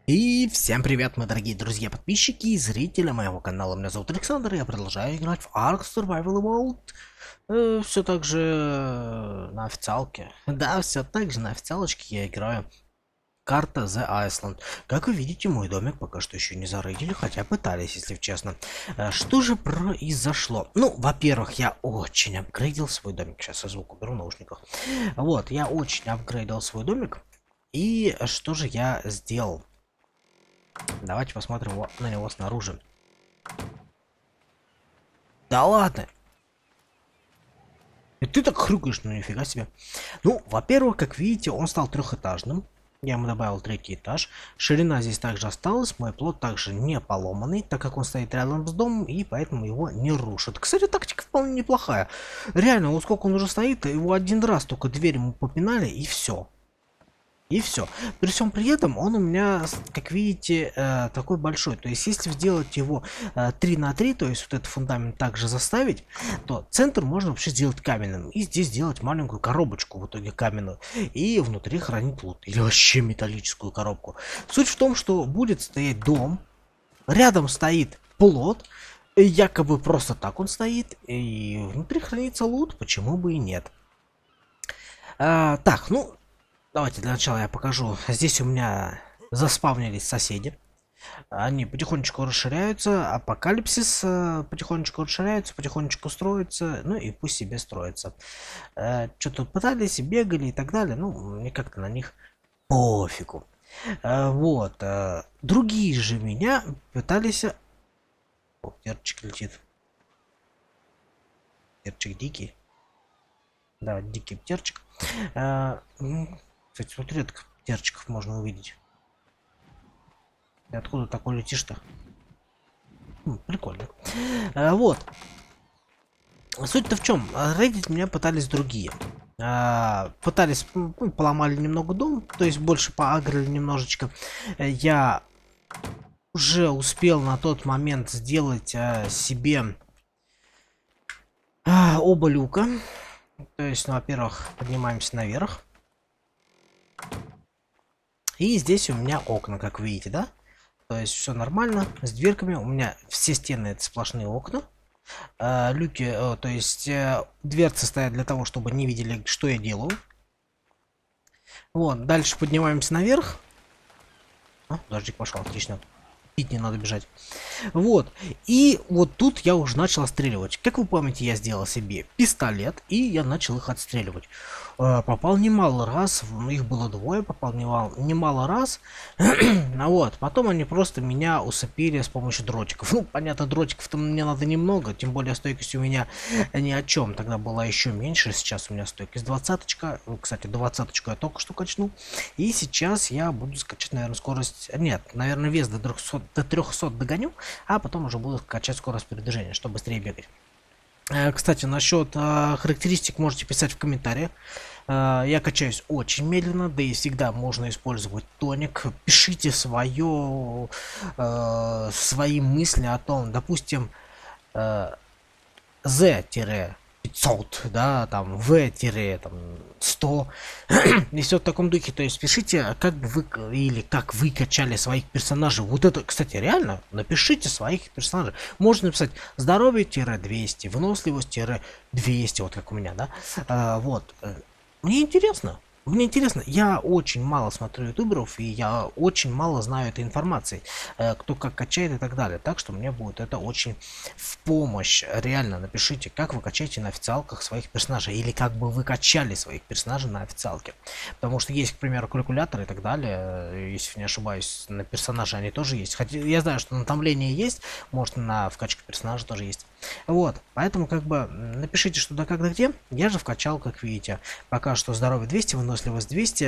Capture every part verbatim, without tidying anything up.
И всем привет, мои дорогие друзья, подписчики и зрители моего канала. Меня зовут Александр, и я продолжаю играть в Ark Survival Evolved. все так же э, на официалке. Да, все так же на официалочке я играю. Карта The Island. Как вы видите, мой домик пока что еще не зарыдили, хотя пытались, если честно. Э, Что же произошло? Ну, во-первых, я очень апгрейдил свой домик. Сейчас я звук уберу в наушниках. Вот, я очень апгрейдил свой домик. И что же я сделал? Давайте посмотрим его, на него снаружи. Да ладно! И ты так хрюкаешь, ну нифига себе. Ну, во-первых, как видите, он стал трехэтажным. Я ему добавил третий этаж. Ширина здесь также осталась. Мой плот также не поломанный, так как он стоит рядом с домом, и поэтому его не рушат. Кстати, тактика вполне неплохая. Реально, вот сколько он уже стоит, его один раз только дверь ему попинали, и все. И все. При всем при этом он у меня, как видите, э, такой большой. То есть, если сделать его э, три на три, то есть вот этот фундамент также заставить, то центр можно вообще сделать каменным. И здесь сделать маленькую коробочку в итоге каменную. И внутри хранить лут. Или вообще металлическую коробку. Суть в том, что будет стоять дом. Рядом стоит плот. Якобы просто так он стоит. И внутри хранится лут. Почему бы и нет. А, так, ну... Давайте для начала я покажу. Здесь у меня заспавнились соседи. Они потихонечку расширяются. Апокалипсис э, потихонечку расширяются, потихонечку строится. Ну и пусть себе строится. Э, Что-то пытались, бегали и так далее. Ну, мне как-то на них пофигу. Э, вот. Э, другие же меня пытались... О, перчик летит. Перчик дикий. Да, дикий перчик. Э, Кстати, вот редко перчиков можно увидеть. Ты откуда такой летишь-то? Хм, прикольно. А, вот. Суть-то в чем? Рейдить меня пытались другие. А, пытались, ну, поломали немного дом, то есть больше поагрили немножечко. Я уже успел на тот момент сделать а, себе а, оба люка. То есть, ну, во-первых, поднимаемся наверх. И здесь у меня окна, как видите, да? То есть все нормально с дверками. У меня все стены это сплошные окна. А, люки, э, то есть э, дверцы стоят для того, чтобы не видели, что я делаю. Вот, дальше поднимаемся наверх. А, дождик пошел, отлично. Пить не надо бежать. Вот. И вот тут я уже начал отстреливать. Как вы помните, я сделал себе пистолет, и я начал их отстреливать. Э, попал немало раз, их было двое, попал немало, немало раз. А вот, потом они просто меня усыпили с помощью дротиков. Ну, понятно, дротиков-то мне надо немного, тем более стойкость у меня ни о чем. Тогда была еще меньше, сейчас у меня стойкость двадцаточка. Кстати, двадцаточку я только что качнул. И сейчас я буду скачать, наверное, скорость... Нет, наверное, вес до трехсот, до трехсот догоню, а потом уже буду качать скорость передвижения, чтобы быстрее бегать. Кстати, насчет э, характеристик можете писать в комментариях. Э, я качаюсь очень медленно, да и всегда можно использовать тоник. Пишите свое, э, свои мысли о том, допустим, э, Z пятьсот, да, там V сто, и все в таком духе. То есть пишите, как бы вы или как вы качали своих персонажей. Вот это, кстати, реально, напишите своих персонажей. Можно написать здоровье двести, выносливость двести, вот как у меня, да. А, вот. Мне интересно. Мне интересно, я очень мало смотрю ютуберов, и я очень мало знаю этой информации, э, кто как качает и так далее. Так что мне будет это очень в помощь. Реально, напишите, как вы качаете на официалках своих персонажей, или как бы вы качали своих персонажей на официалке. Потому что есть, к примеру, калькуляторы и так далее, если не ошибаюсь, на персонажи они тоже есть. Хотя я знаю, что на томлении есть, может на вкачке персонажа тоже есть. Вот, поэтому как бы напишите, что да, когда, где. Я же вкачал, как видите, пока что здоровье двести, выносливость двести,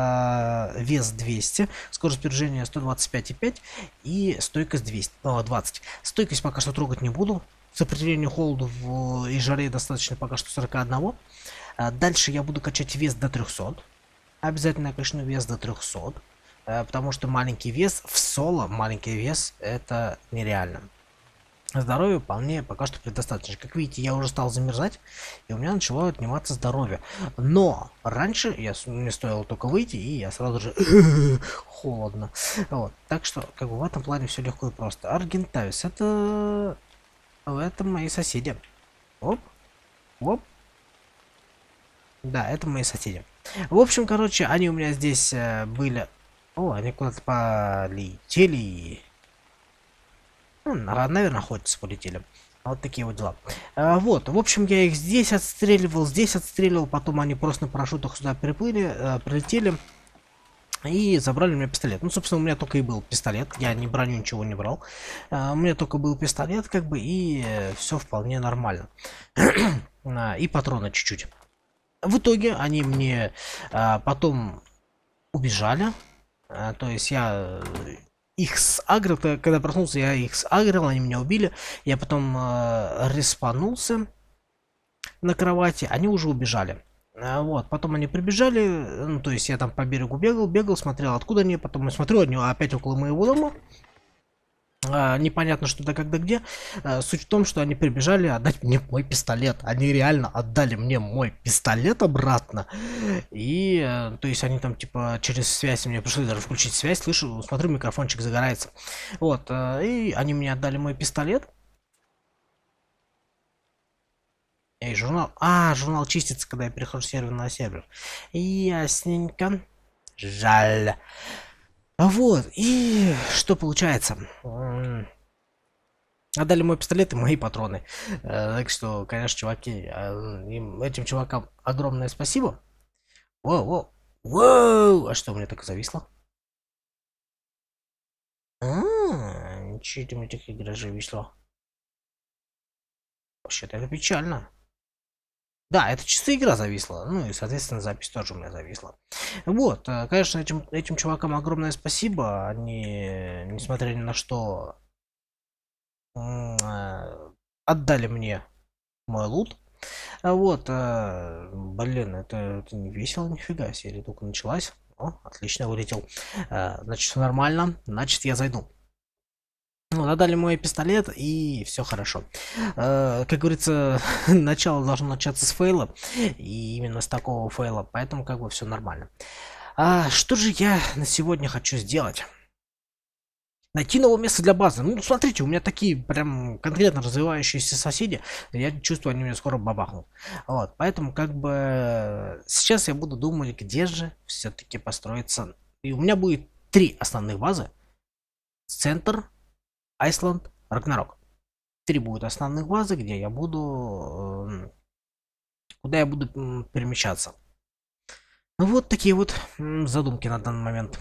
э, вес двести, скорость передвижения сто двадцать пять и пять и стойкость двести, о, двадцать. Стойкость пока что трогать не буду. Сопротивлению холоду в, и жаре достаточно пока что сорок один. А дальше я буду качать вес до трехсот. Обязательно, конечно, вес до трехсот. Э, потому что маленький вес в соло, маленький вес, это нереально. Здоровье вполне пока что предостаточно. Как видите, я уже стал замерзать, и у меня начало отниматься здоровье. Но раньше я, мне стоило только выйти, и я сразу же холодно. Вот. Так что, как бы в этом плане все легко и просто. Аргентавис, это... это мои соседи. Оп, оп. Да, это мои соседи. В общем, короче, они у меня здесь э, были... О, они куда-то полетели. Ну, наверное, охотиться полетели. Вот такие вот дела. А, вот, в общем, я их здесь отстреливал, здесь отстреливал, потом они просто на парашютах сюда приплыли, э, прилетели и забрали у меня пистолет. Ну, собственно, у меня только и был пистолет, я ни броню, ничего не брал. А, у меня только был пистолет, как бы, и э, все вполне нормально. И патроны чуть-чуть. В итоге они мне э, потом убежали, э, то есть я... их сагрил, когда проснулся, я их сагрил, они меня убили. Я потом э, респанулся на кровати, они уже убежали. А, вот, потом они прибежали, ну, то есть я там по берегу бегал, бегал, смотрел, откуда они, потом я смотрю, они опять около моего дома. А, непонятно что-то когда где. А, суть в том, что они прибежали отдать мне мой пистолет. Они реально отдали мне мой пистолет обратно. И а, то есть они там типа через связь мне пришли даже включить связь. Слышу, смотрю, микрофончик загорается. Вот. А, и они мне отдали мой пистолет. И журнал. А, журнал чистится, когда я перехожу с сервера на сервер. Ясненько. Жаль. Вот, и что получается? Отдали мой пистолет и мои патроны. Так что, конечно, чуваки, им, этим чувакам огромное спасибо. Воу, воу, воу, а что у меня так зависло? А, ничего там этих игр же висло. Вообще-то это печально. Да, это чисто игра зависла. Ну и, соответственно, запись тоже у меня зависла. Вот, конечно, этим, этим чувакам огромное спасибо. Они, несмотря ни на что, отдали мне мой лут. Вот, блин, это, это не весело, нифига. Серия только началась. О, отлично, вылетел. Значит, все нормально. Значит, я зайду. Ну, отдали мой пистолет, и все хорошо. Э, как говорится, начало должно начаться с фейла, и именно с такого фейла, поэтому как бы все нормально. А что же я на сегодня хочу сделать? Найти новое место для базы. Ну, смотрите, у меня такие прям конкретно развивающиеся соседи, я чувствую, они меня скоро бабахнут. Вот, поэтому как бы сейчас я буду думать, где же все-таки построиться. И у меня будет три основных базы. Центр, Айсланд, Рагнарок. Три будут основных базы, где я буду... Куда я буду перемещаться. Ну вот такие вот задумки на данный момент.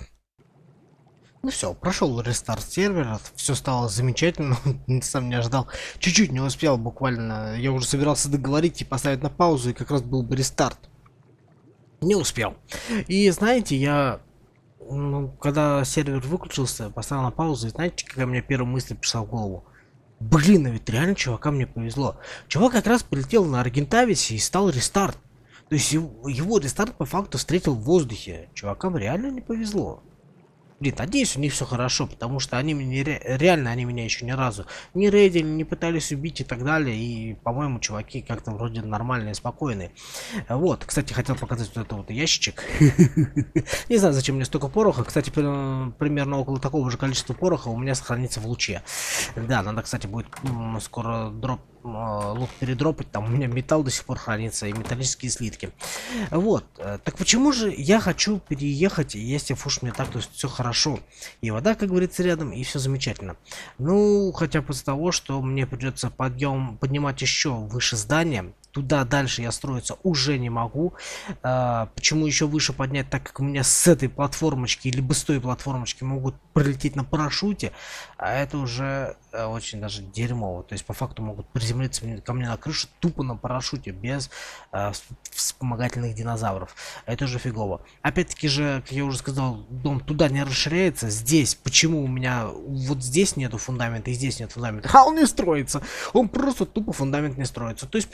Ну все, прошел рестарт сервера, все стало замечательно, сам не ожидал. Чуть-чуть не успел, буквально, я уже собирался договорить и поставить на паузу, и как раз был бы рестарт. Не успел. И знаете, я... Ну, когда сервер выключился, поставил на паузу, и знаете, какая мне первая мысль пришла в голову? Блин, а ведь реально чувакам мне повезло. Чувак как раз прилетел на Аргентависе и стал рестарт. То есть его, его рестарт по факту встретил в воздухе. Чувакам реально не повезло. Блин, надеюсь, у них все хорошо, потому что они мне ре реально они меня еще ни разу не рейдили, не пытались убить и так далее. И, по-моему, чуваки как-то вроде нормальные, спокойные. Вот, кстати, хотел показать вот этот вот ящичек. Не знаю, зачем мне столько пороха. Кстати, примерно около такого же количества пороха у меня сохранится в луче. Да, надо, кстати, будет скоро дроп лут передропать, там у меня металл до сих пор хранится и металлические слитки. Вот, так почему же я хочу переехать, если уж мне так, то есть все хорошо, и вода, как говорится, рядом, и все замечательно. Ну, хотя бы из-за того, что мне придется подъем поднимать еще выше здания. Туда дальше я строиться уже не могу. А, почему еще выше поднять, так как у меня с этой платформочки, либо с той платформочки могут пролететь на парашюте, а это уже а, очень даже дерьмово. То есть по факту могут приземлиться ко мне на крышу тупо на парашюте, без а, вспомогательных динозавров. Это уже фигово. Опять-таки же, как я уже сказал, дом туда не расширяется. Здесь, почему у меня вот здесь нету фундамента и здесь нет фундамента? А он не строится. Он просто тупо фундамент не строится. То есть по факту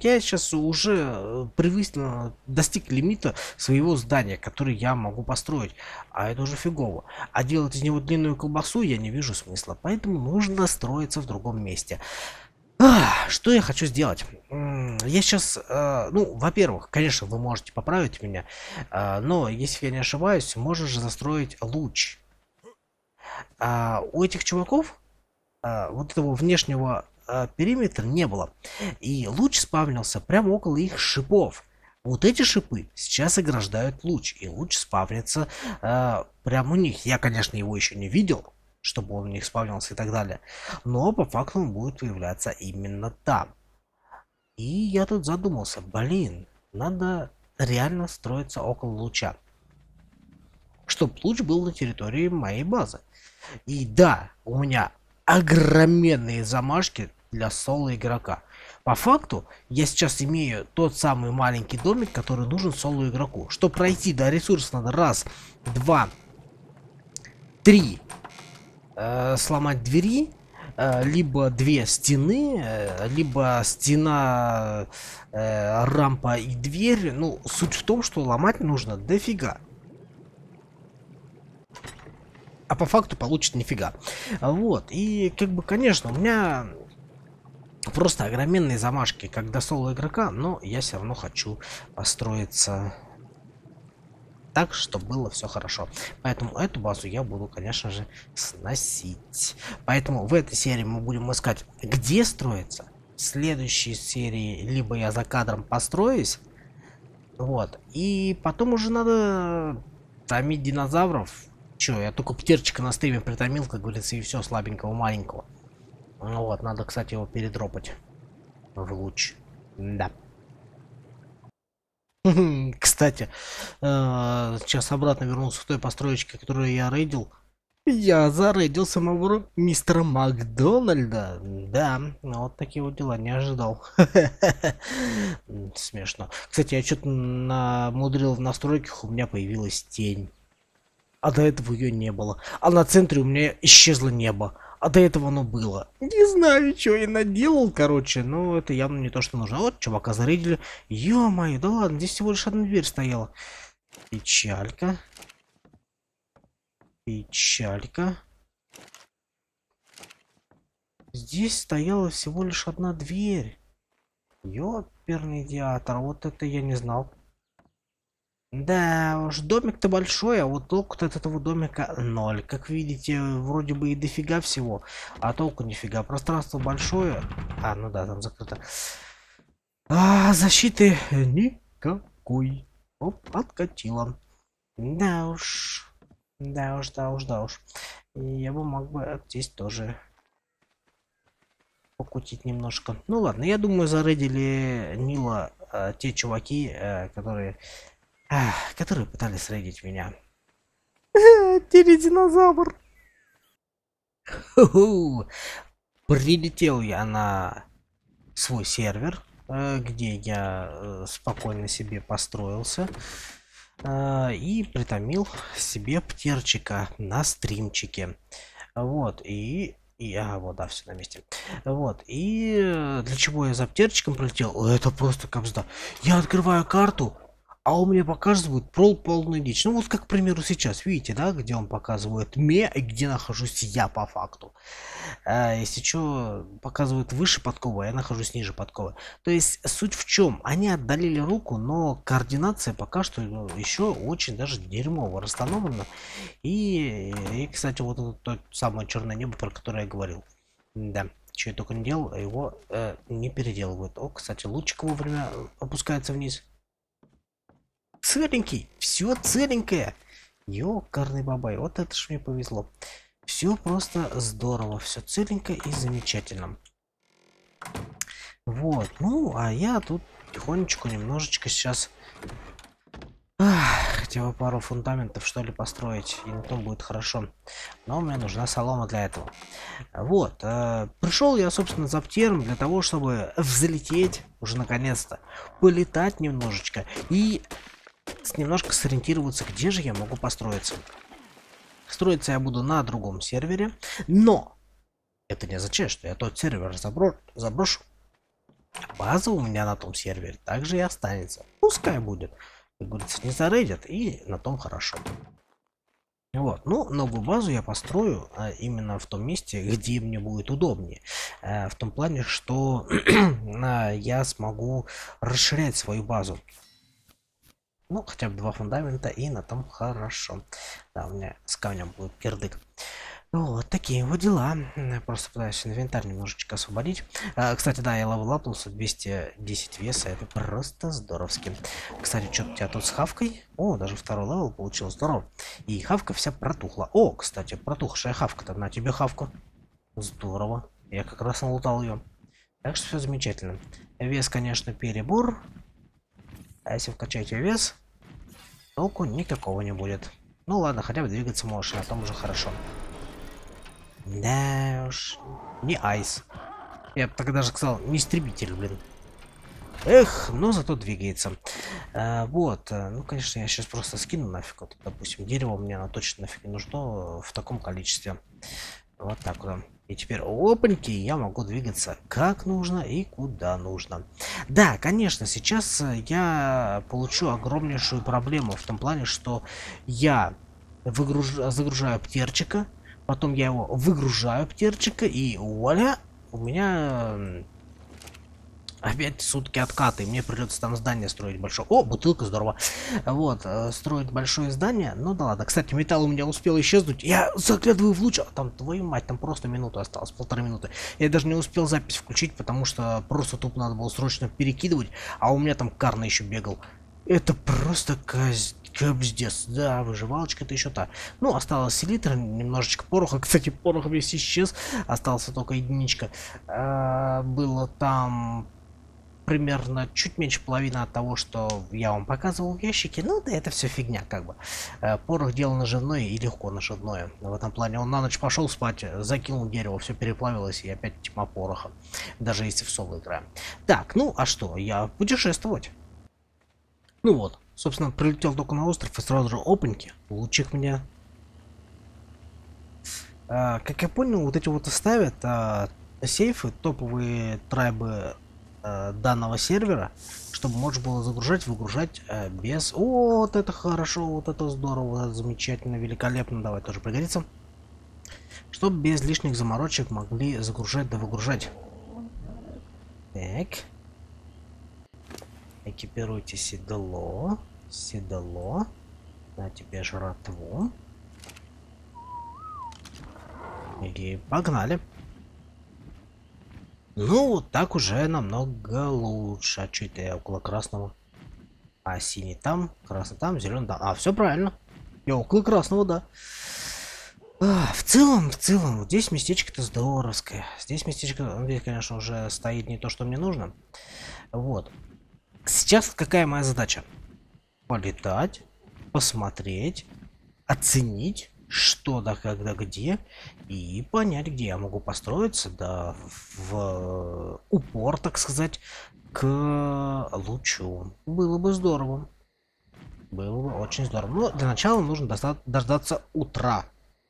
я сейчас уже привычно достиг лимита своего здания, который я могу построить. А это уже фигово. А делать из него длинную колбасу я не вижу смысла. Поэтому нужно строиться в другом месте. А, что я хочу сделать? Я сейчас, э, ну, во-первых, конечно, вы можете поправить меня, э, но если я не ошибаюсь, можно же застроить луч. А у этих чуваков э, вот этого внешнего э, периметра не было. И луч спавнился прямо около их шипов. Вот эти шипы сейчас ограждают луч, и луч спавнится э, прямо у них. Я, конечно, его еще не видел, чтобы он у них спавнился и так далее. Но по факту он будет появляться именно там. И я тут задумался, блин, надо реально строиться около луча. Чтобы луч был на территории моей базы. И да, у меня огроменные замашки для соло игрока. По факту, я сейчас имею тот самый маленький домик, который нужен соло игроку. Чтобы пройти до ресурса, надо раз, два, три. Сломать двери, либо две стены, либо стена, рампа и дверь. Ну, суть в том, что ломать нужно дофига. А по факту получится нифига. Вот, и как бы, конечно, у меня просто огроменные замашки, как до соло игрока, но я все равно хочу построиться так, чтобы было все хорошо. Поэтому эту базу я буду, конечно же, сносить. Поэтому в этой серии мы будем искать, где строиться. В следующей серии либо я за кадром построюсь, вот, и потом уже надо томить динозавров. Че, я только птерчика на стриме притомил, как говорится, и все, слабенького маленького. Ну вот, надо, кстати, его передропать в луч. Да. Кстати, сейчас обратно вернулся в той построечке, которую я рейдил. Я зарейдил самого мистера Макдональда. Да, вот такие вот дела, не ожидал. Смешно. Кстати, я что-то намудрил в настройках, у меня появилась тень. А до этого ее не было. А на центре у меня исчезло небо. А до этого оно было. Не знаю, что я наделал, короче. Но это явно не то, что нужно. Вот, чувака зарядили. Ё-моё, да ладно, здесь всего лишь одна дверь стояла. Печалька. Печалька. Здесь стояла всего лишь одна дверь. Ёперный диатор, вот это я не знал. Да уж, домик-то большой, а вот толку-то от этого домика ноль. Как видите, вроде бы и дофига всего, а толку нифига. Пространство большое. А, ну да, там закрыто. А защиты никакой. Оп, откатила. Да уж. Да уж, да уж, да уж. Я бы мог бы здесь тоже покутить немножко. Ну ладно, я думаю, зарейдили Нила э, те чуваки, э, которые... Ах, которые пытались рейдить меня. Динозавр. Прилетел я на свой сервер, где я спокойно себе построился и притомил себе птерчика на стримчике. Вот, и... И, ага, вот, да, все на месте. Вот, и для чего я за птерчиком прилетел? Это просто капзда. Я открываю карту, а у меня показывают пол полную дичь. Ну вот как, к примеру, сейчас, видите, да, где он показывает мне, и где нахожусь я по факту. А, если что, показывают выше подковы, а я нахожусь ниже подковы. То есть суть в чем? Они отдалили руку, но координация пока что ну, еще очень даже дерьмово расстановлена. И, и кстати, вот это то самое черное небо, про которое я говорил. Да. Что я только не делал, а его э, не переделывают. О, кстати, лучик вовремя опускается вниз. Целенький, все целенькое. Ёкарный бабай, вот это ж мне повезло. Все просто здорово, все целенько и замечательно. Вот, ну, а я тут тихонечку немножечко сейчас ах, хотя бы пару фундаментов что ли построить, и на том будет хорошо. Но мне нужна солома для этого. Вот, э, пришел я, собственно, за птером для того, чтобы взлететь уже наконец-то, полетать немножечко и немножко сориентироваться, где же я могу построиться. Строиться я буду на другом сервере, но это не означает, что я тот сервер забро заброшу. База у меня на том сервере также и останется. Пускай будет. Как говорится, не зарейдят, и на том хорошо. Вот, ну, новую базу я построю а, именно в том месте, где мне будет удобнее. А, в том плане, что а, я смогу расширять свою базу. Ну, хотя бы два фундамента, и на том хорошо. Да, у меня с камнем будет кирдык. Вот такие вот дела. Просто пытаюсь инвентарь немножечко освободить. А, кстати, да, я левелапнулся двести десять веса. Это просто здоровски. Кстати, что у тебя тут с хавкой? О, даже второй левел получил. Здорово. И хавка вся протухла. О, кстати, протухшая хавка-то. На тебе хавку. Здорово. Я как раз налутал ее. Так что все замечательно. Вес, конечно, перебор. А если вкачать ее вес, толку никакого не будет. Ну ладно, хотя бы двигаться можешь, на том уже хорошо. Да уж, не айс. Я бы тогда даже сказал, не истребитель, блин. Эх, но зато двигается. А, вот, ну, конечно, я сейчас просто скину нафиг. Вот, допустим, дерево мне оно точно нафиг не нужно в таком количестве. Вот так вот. И теперь, опаньки, я могу двигаться как нужно и куда нужно. Да, конечно, сейчас я получу огромнейшую проблему в том плане, что я выгруж... загружаю птерчика, потом я его выгружаю птерчика, и вуаля, у меня опять сутки откаты. Мне придется там здание строить большое. О, бутылка, здорово. Вот, строить большое здание. Ну да ладно. Кстати, металл у меня успел исчезнуть. Я заглядываю в луч. А там, твою мать, там просто минута осталось. Полторы минуты. Я даже не успел запись включить, потому что просто тупо надо было срочно перекидывать. А у меня там Карна еще бегал. Это просто коз... Кобздец, да, выживалочка-то еще та. Ну, осталось селитра, немножечко пороха. Кстати, порох весь исчез. Остался только единичка. А, было там примерно чуть меньше половины от того, что я вам показывал в ящике. Ну, да это все фигня, как бы. А, порох дело наживное и легко наживное. В этом плане он на ночь пошел спать, закинул дерево, все переплавилось, и опять тьма пороха. Даже если в соло играем. Так, ну, а что? Я путешествовать. Ну вот. Собственно, прилетел только на остров и сразу же опаньки. Лучик меня. А, как я понял, вот эти вот ставят а, сейфы, топовые трайбы а, данного сервера, чтобы можно было загружать, выгружать а, без... О, вот это хорошо, вот это здорово, вот это замечательно, великолепно. Давай, тоже пригодится. Чтобы без лишних заморочек могли загружать да выгружать. Так. Экипируйте седло. Седло. На тебе жратву. И погнали. Ну, вот так уже намного лучше. А что это я около красного? А синий там, красный там, зеленый там. А, все правильно. Я около красного, да. А, в целом, в целом, вот здесь местечко-то здоровское. Здесь местечко, здесь, конечно, уже стоит не то, что мне нужно. Вот. Сейчас какая моя задача? Полетать, посмотреть, оценить, что да, когда, где, и понять, где я могу построиться, да, в упор, так сказать, к лучу. Было бы здорово. Было бы очень здорово. Но для начала нужно дождаться утра.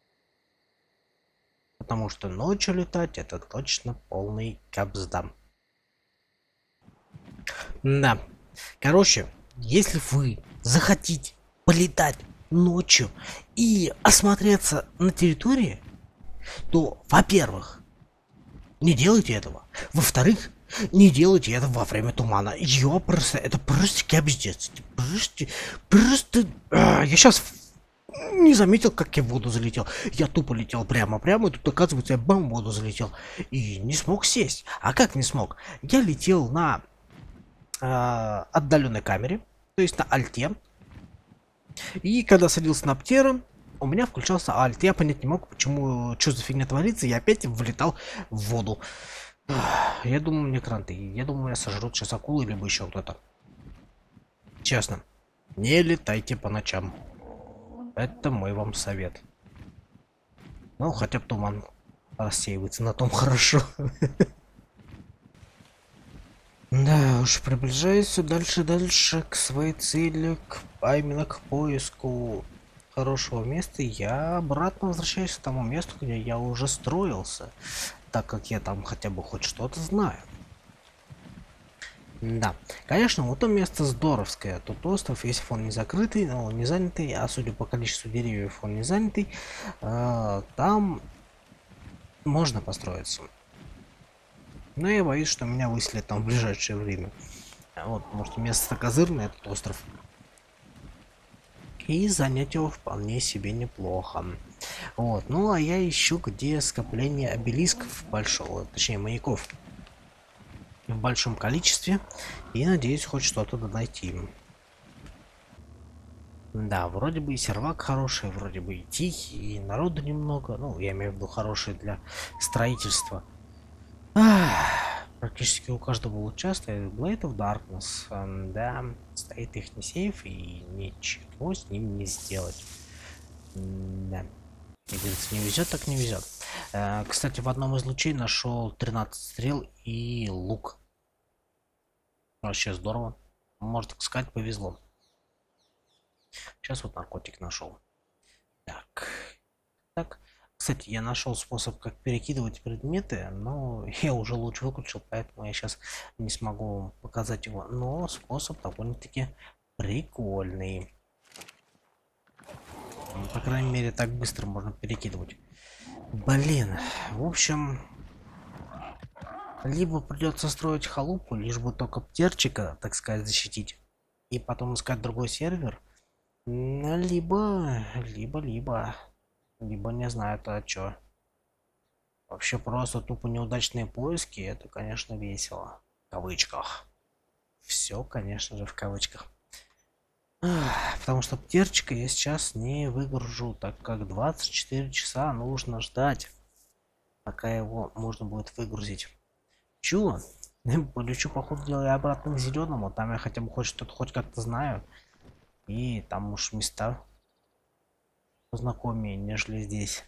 Потому что ночью летать это точно полный кабздам. Да. Короче, если вы захотите полетать ночью и осмотреться на территории, то, во-первых, не делайте этого. Во-вторых, не делайте это во время тумана. Я просто, это просто капздец. Просто, просто... А, я сейчас не заметил, как я в воду залетел. Я тупо летел прямо-прямо, и тут, оказывается, я бам, в воду залетел. И не смог сесть. А как не смог? Я летел на э, отдаленной камере, то есть на альте. И когда садился на птера, у меня включался альт. Я понять не мог, почему, что за фигня творится, я опять вылетал в воду. Я думаю, мне кранты. Я думаю, меня сожрут сейчас акулы, либо еще кто-то. Честно, не летайте по ночам. Это мой вам совет. Ну, хотя бы туман рассеивается, на том хорошо. Да уж, приближаюсь все дальше дальше к своей цели, к, а именно к поиску хорошего места. Я обратно возвращаюсь к тому месту, где я уже строился, так как я там хотя бы хоть что-то знаю. Да, конечно, вот то место здоровское. Тут остров, если он не закрытый, но не занятый, а судя по количеству деревьев, он не занятый, э, там можно построиться. Но я боюсь, что меня выселят там в ближайшее время. А вот, может, место козырное, этот остров. И занять его вполне себе неплохо. Вот, ну а я ищу, где скопление обелисков большого, точнее маяков. В большом количестве. И надеюсь хоть что-то найти. Да, вроде бы и сервак хороший, вроде бы и тихий, и народу немного. Ну, я имею в виду хороший для строительства. Ах, практически у каждого луча стоит Blade of Darkness. Эм, да, стоит их не сейф и ничего с ним не сделать. М, да. Как говорится, не везет, так не везет. Э, кстати, в одном из лучей нашел тринадцать стрел и лук. Вообще здорово. Можно так сказать, повезло. Сейчас вот наркотик нашел. Так. Так. Кстати, я нашел способ, как перекидывать предметы, но я уже луч выключил, поэтому я сейчас не смогу вам показать его. Но способ довольно-таки прикольный. По крайней мере, так быстро можно перекидывать. Блин, в общем, либо придется строить халупу, лишь бы только птерчика, так сказать, защитить, и потом искать другой сервер, либо, либо, либо, либо не знаю, это что. Вообще просто тупо неудачные поиски, это, конечно, весело. В кавычках. Все, конечно же, в кавычках. Потому что птерчика я сейчас не выгружу, так как двадцать четыре часа нужно ждать, пока его можно будет выгрузить. Чё? Полечу, походу, делаю обратно к зеленому. Там я хотя бы хоть что-то хоть как-то знаю. И там уж места познакомее, нежели здесь.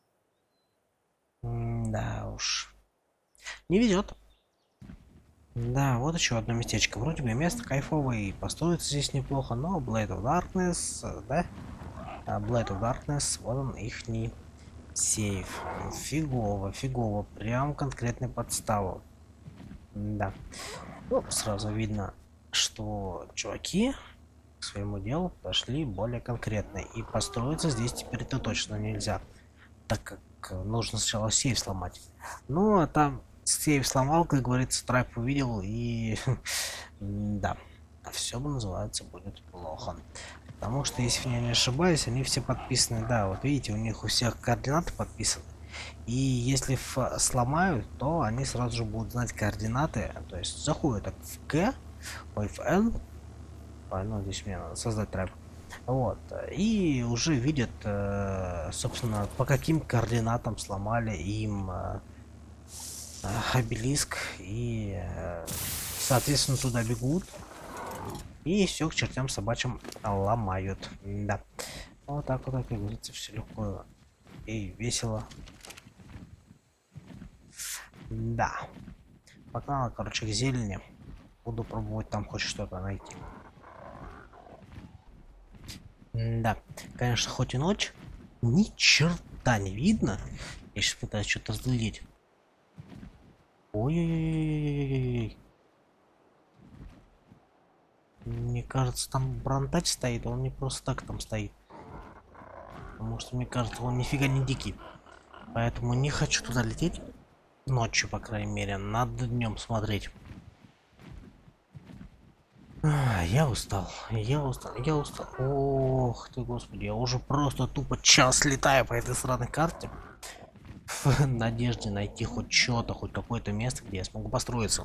М да уж. Не везет. Да, вот еще одно местечко. Вроде бы место кайфовое, и построиться здесь неплохо, но Blade of Darkness, да? А Blade of Darkness, вот он, ихний сейф. Фигово, фигово. Прям конкретный подстава. Да. Ну, сразу видно, что чуваки к своему делу подошли более конкретно. И построиться здесь теперь это точно нельзя, так как нужно сначала сейф сломать. Ну, а там сейф сломал, как говорится, трайп увидел, и да, все называется будет плохо. Потому что, если я не ошибаюсь, они все подписаны, да, вот видите, у них у всех координаты подписаны. И если сломают, то они сразу же будут знать координаты, то есть заходят так в К, ой, в N, а, ну здесь мне надо создать трайп. Вот, и уже видят, собственно, по каким координатам сломали им обелиск, и, соответственно, туда бегут, и все к чертям собачьим ломают. Да, вот так вот, как говорится, все легко и весело. Да, погнала, короче, к зелени. Буду пробовать там хоть что-то найти. Да, конечно, хоть и ночь, ни черта не видно. Я сейчас пытаюсь что-то разглядеть. Ой-ой-ой-ой-ой-ой. Мне кажется, там бронтач стоит, он не просто так там стоит. Потому что, мне кажется, он нифига не дикий. Поэтому не хочу туда лететь. Ночью, по крайней мере. Надо днем смотреть. А, я устал, я устал, я устал. Ох ты, господи, я уже просто тупо час летаю по этой сраной карте. В надежде найти хоть что-то, хоть какое-то место, где я смогу построиться.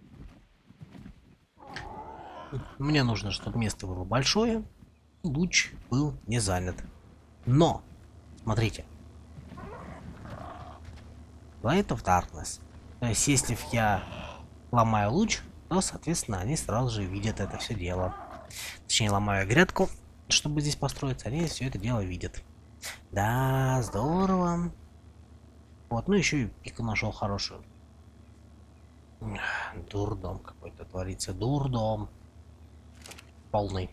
Мне нужно, чтобы место было большое, луч был не занят. Но, смотрите. Light of Darkness. То есть, если я ломаю луч, то, соответственно, они сразу же видят это все дело. Точнее, ломаю грядку, чтобы здесь построиться, они все это дело видят. Да, здорово. Вот, ну еще и пику нашел хорошую. Дурдом какой-то творится, дурдом. Полный.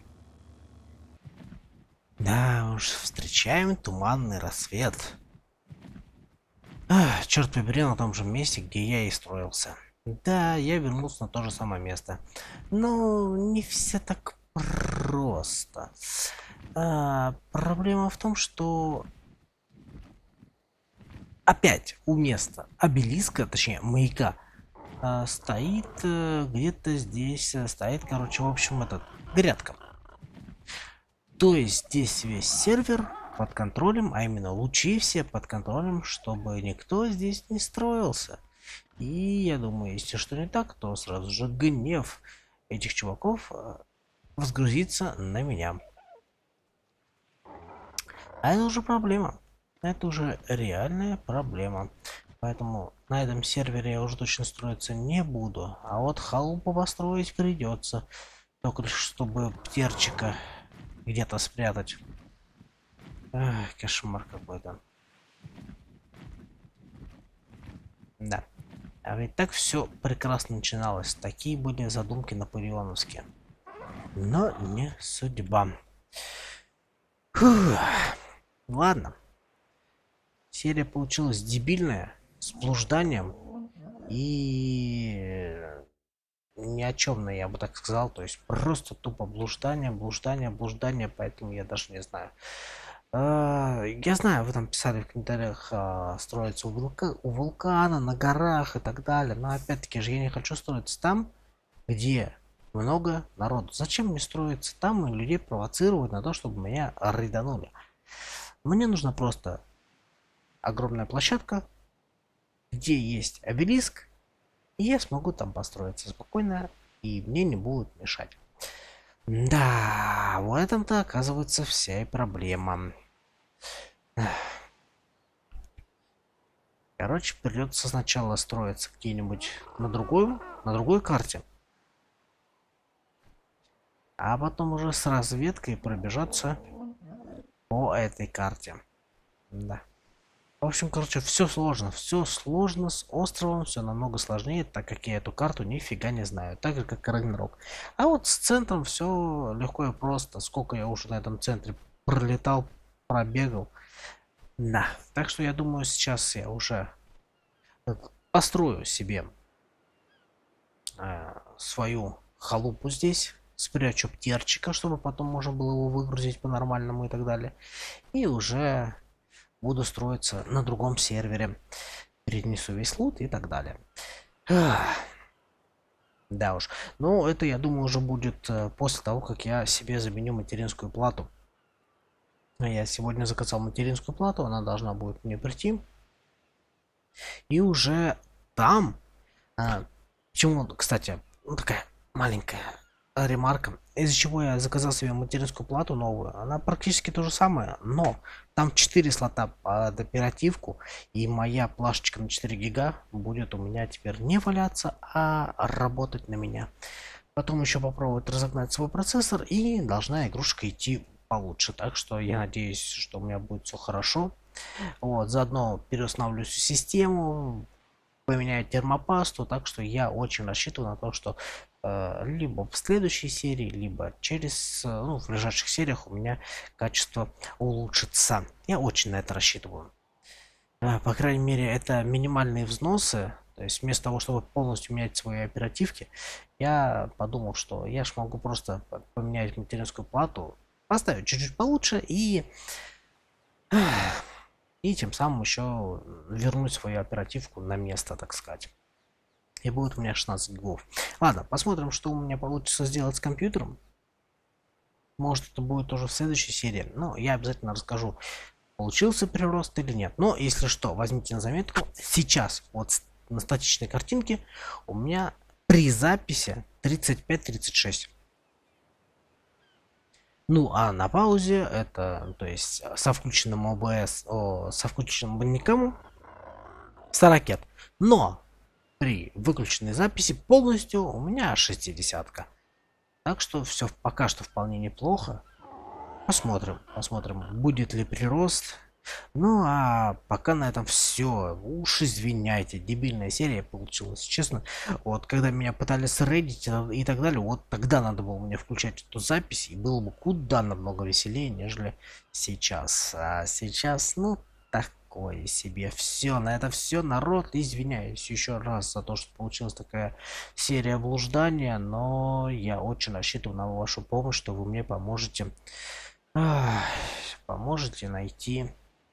Да уж, встречаем туманный рассвет. А, черт побери, на том же месте, где я и строился. Да, я вернулся на то же самое место. Но не все так просто. А, проблема в том, что опять у места обелиска, точнее маяка, а, стоит э, где-то здесь, э, стоит, короче, в общем, этот грядка. То есть здесь весь сервер под контролем, а именно лучи все под контролем, чтобы никто здесь не строился. И я думаю, если что не так, то сразу же гнев этих чуваков э, возгрузится на меня. А это уже проблема. Это уже реальная проблема. Поэтому на этом сервере я уже точно строиться не буду. А вот халупу построить придется. Только лишь чтобы птерчика где-то спрятать. Ах, кошмар какой-то. Да. А ведь так все прекрасно начиналось. Такие были задумки наполеоновские. Но не судьба. Фух. Ладно. Серия получилась дебильная, с блужданием и ни о чем, я бы так сказал. То есть просто тупо блуждание, блуждание, блуждание, поэтому я даже не знаю. Я знаю, вы там писали в комментариях, а, строиться у, вулка... у вулкана, на горах и так далее. Но опять-таки же я не хочу строиться там, где много народу. Зачем мне строиться там и людей провоцировать на то, чтобы меня рейданули? Мне нужна просто огромная площадка, где есть обелиск, и я смогу там построиться спокойно, и мне не будут мешать. Да, в этом-то оказывается вся и проблема. Короче, придется сначала строиться где-нибудь на другой, на другой карте, а потом уже с разведкой пробежаться по этой карте. Да. В общем, короче, все сложно, все сложно с островом, все намного сложнее, так как я эту карту нифига не знаю, так же как и Рагнарок. А вот с центром все легко и просто. Сколько я уже на этом центре пролетал, пробегал. Да, так что я думаю, сейчас я уже построю себе э, свою халупу здесь, спрячу птерчика, чтобы потом можно было его выгрузить по-нормальному и так далее. И уже буду строиться на другом сервере. Перенесу весь лут и так далее. Да уж. Но это, я думаю, уже будет после того, как я себе заменю материнскую плату. Я сегодня заказал материнскую плату, она должна будет мне прийти. И уже там... А, почему, кстати, ну, такая маленькая ремарка. Из-за чего я заказал себе материнскую плату новую. Она практически то же самое, но там четыре слота под оперативку. И моя плашечка на четыре гига будет у меня теперь не валяться, а работать на меня. Потом еще попробовать разогнать свой процессор, и должна игрушка идти получше. Так что я надеюсь, что у меня будет все хорошо. Вот, заодно переустановлю всю систему, поменяю термопасту, так что я очень рассчитываю на то, что э, либо в следующей серии, либо через, ну, в ближайших сериях у меня качество улучшится. Я очень на это рассчитываю. Э, по крайней мере, это минимальные взносы. То есть вместо того, чтобы полностью менять свои оперативки, я подумал, что я ж могу просто поменять материнскую плату, поставить чуть-чуть получше и... И тем самым еще вернуть свою оперативку на место, так сказать. И будет у меня шестнадцать гигов. Ладно, посмотрим, что у меня получится сделать с компьютером. Может, это будет уже в следующей серии. Но я обязательно расскажу, получился прирост или нет. Но если что, возьмите на заметку. Сейчас вот на статичной картинке у меня при записи тридцать пять тридцать шесть. Ну, а на паузе это, то есть со включенным о бэ эс, о, со включенным бандикамом сто ракет. Но при выключенной записи полностью у меня шестидесятка. Так что все пока что вполне неплохо. Посмотрим, посмотрим, будет ли прирост. Ну а пока на этом все. Уж извиняйте, дебильная серия получилась, честно. Вот когда меня пытались рейдить и так далее, вот тогда надо было мне включать эту запись, и было бы куда намного веселее, нежели сейчас. А сейчас, ну, так. такое себе. Все, на это все, народ, извиняюсь еще раз за то, что получилась такая серия блуждания, но я очень рассчитываю на вашу помощь, что вы мне поможете, ах, поможете найти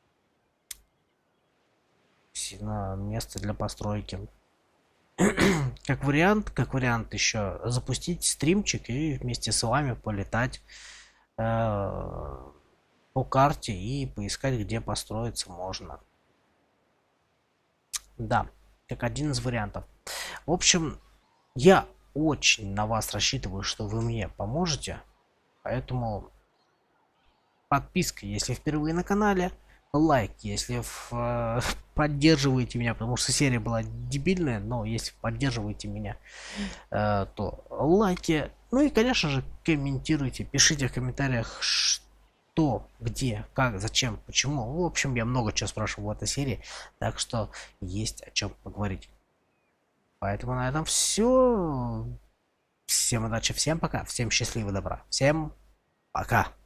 место для постройки. Как вариант, как вариант еще запустить стримчик и вместе с вами полетать э, по карте и поискать, где построиться можно. Да, как один из вариантов. В общем, я очень на вас рассчитываю, что вы мне поможете. Поэтому подписка, если впервые на канале. Лайк, если в, э, поддерживаете меня, потому что серия была дебильная, но если поддерживаете меня, э, то лайки. Ну и, конечно же, комментируйте, пишите в комментариях, что, где, как, зачем, почему. В общем, я много чего спрашиваю в этой серии, так что есть о чем поговорить. Поэтому на этом все. Всем удачи, всем пока, всем счастливого добра, всем пока.